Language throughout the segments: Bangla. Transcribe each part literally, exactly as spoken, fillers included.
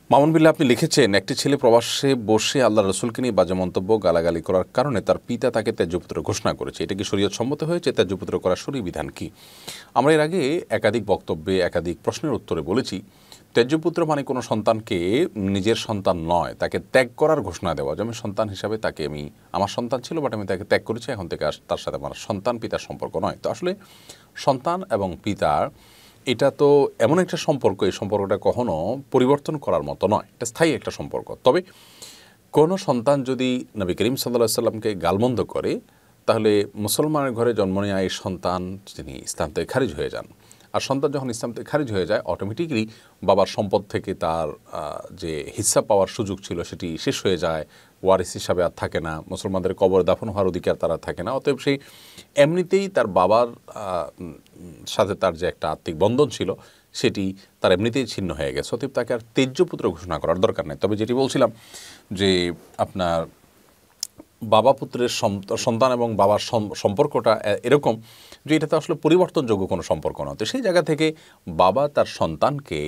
মামুন বিল্লাহ আপনি লিখেছেন, একটি ছেলে প্রবাসে বসে আল্লাহ রসুলকে নিয়ে বাজে মন্তব্য গালাগালি করার কারণে তার পিতা তাকে ত্যায্যপুত্র ঘোষণা করেছে। এটা কি শরীয়ত সম্মত হয়েছে? ত্যায্যপুত্র করার শরীয়ত বিধান কি? আমরা এর আগে একাধিক বক্তব্যে একাধিক প্রশ্নের উত্তরে বলেছি, ত্যায্যপুত্র মানে কোনো সন্তানকে নিজের সন্তান নয় তাকে ত্যাগ করার ঘোষণা দেওয়া। যেমন সন্তান হিসাবে তাকে আমি আমার সন্তান ছিল বাট আমি তাকে ত্যাগ করেছি, এখন থেকে তার সাথে আমার সন্তান পিতার সম্পর্ক নয়। তো আসলে সন্তান এবং পিতার এটা তো এমন একটা সম্পর্ক, এই সম্পর্কটা কখনো পরিবর্তন করার মতো নয়, এটা স্থায়ী একটা সম্পর্ক। তবে কোনো সন্তান যদি নবী করিম সাল্লাল্লাহু আলাইহি সাল্লামকে গালমন্দ করে, তাহলে মুসলমানের ঘরে জন্ম নেওয়া এই সন্তান তিনি ইসলাম থেকে খারিজ হয়ে যান। আর সন্তান যখন ইসলাম থেকে খারিজ হয়ে যায়, অটোমেটিকলি বাবার সম্পদ থেকে তার যে হিস্সা পাওয়ার সুযোগ ছিল সেটি শেষ হয়ে যায়, ওয়ারিস হিসাবে আর থাকে না, মুসলমানদের কবরে দাফন হওয়ার অধিকার তারা থাকে না। অতএব সেই এমনিতেই তার বাবার সাথে তার যে একটা আত্মিক বন্ধন ছিল সেটি তার এমনিতেই ছিন্ন হয়ে গেছে। অতএব তাকে আর ত্যায্যপুত্র ঘোষণা করার দরকার নেই। তবে যেটি বলছিলাম যে আপনার বাবা পুত্রের সন্তান এবং বাবার সম্পর্কটা এরকম যে এটা তো আসলে পরিবর্তনযোগ্য কোনো সম্পর্ক নয়। তো সেই জায়গা থেকে বাবা তার সন্তানকে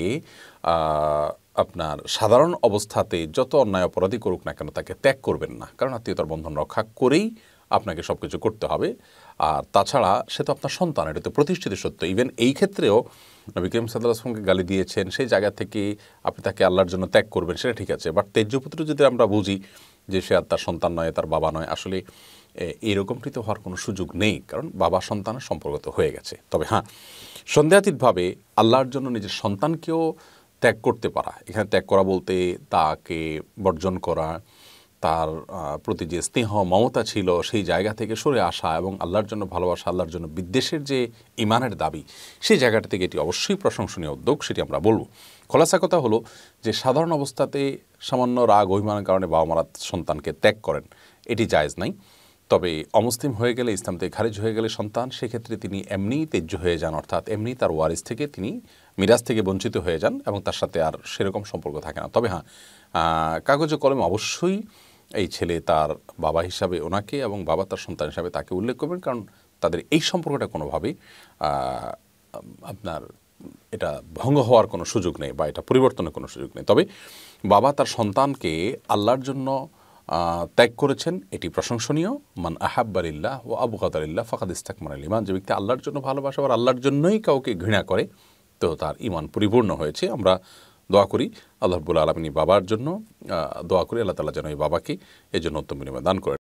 আপনার সাধারণ অবস্থাতে যত অন্যায় অপরাধী করুক না কেন তাকে ত্যাগ করবেন না, কারণ আত্মীয়তার বন্ধন রক্ষা করেই আপনাকে সব কিছু করতে হবে। আর তাছাড়া সে তো আপনার সন্তান, এটা তো প্রতিষ্ঠিত সত্য। ইভেন এই ক্ষেত্রেও নবী করিম সাল্লাল্লাহু আলাইহি ওয়াসাল্লামকে গালি দিয়েছেন, সেই জায়গা থেকে আপনি তাকে আল্লাহর জন্য ত্যাগ করবেন সেটা ঠিক আছে। বাট ত্যায্যপুত্র যদি আমরা বুঝি যে সে আর তার সন্তান নয়, তার বাবা নয়, আসলে এরকমটি তো হওয়ার কোনো সুযোগ নেই, কারণ বাবা সন্তানের সম্পর্ক তো হয়ে গেছে। তবে হ্যাঁ, সন্দেহাতীতভাবে আল্লাহর জন্য নিজের সন্তানকেও ত্যাগ করতে পারা, এখানে ত্যাগ করা বলতে তাকে বর্জন করা, তার প্রতি যে স্নেহ মমতা ছিল সেই জায়গা থেকে সরে আসা এবং আল্লাহর জন্য ভালোবাসা, আল্লাহর জন্য বিদ্বেষের যে ইমানের দাবি, সেই জায়গাটা থেকে এটি অবশ্যই প্রশংসনীয় উদ্যোগ, সেটি আমরা বলবো। খোলাসা কথা হলো যে সাধারণ অবস্থাতে সামান্য রাগ অভিমানের কারণে বাবা মারা সন্তানকে ত্যাগ করেন, এটি জায়েজ নাই। তবে অমুসলিম হয়ে গেলে, ইসলাম থেকে খারিজ হয়ে গেলে সন্তান, সেক্ষেত্রে তিনি এমনিই ত্যায্য হয়ে যান, অর্থাৎ এমনি তার ওয়ারিস থেকে তিনি মিরাজ থেকে বঞ্চিত হয়ে যান এবং তার সাথে আর সেরকম সম্পর্ক থাকে না। তবে হ্যাঁ, কাগজে কলমে অবশ্যই এই ছেলে তার বাবা হিসাবে ওনাকে এবং বাবা তার সন্তান হিসাবে তাকে উল্লেখ করবেন, কারণ তাদের এই সম্পর্কটা কোনোভাবেই আপনার এটা ভঙ্গ হওয়ার কোনো সুযোগ নেই বা এটা পরিবর্তনের কোনো সুযোগ নেই। তবে বাবা তার সন্তানকে আল্লাহর জন্য ত্যাগ করেছেন, এটি প্রশংসনীয়। মান আহাব্বা লিল্লাহ ওয়া আবগাদা লিল্লাহ ফাকাদ ইসতাকমালাল ঈমান। যে ব্যক্তি আল্লাহর জন্য ভালোবাসে আর আল্লাহর জন্যই কাউকে ঘৃণা করে, তো তার ঈমান পরিপূর্ণ হয়েছে। আমরা দোয়া করি আল্লাহ রাব্বুল আলামিন বাবার জন্য, দোয়া করি আল্লাহ তাআলা যেন এই বাবাকে এই জন্য উত্তম বিনিময় দান করেন।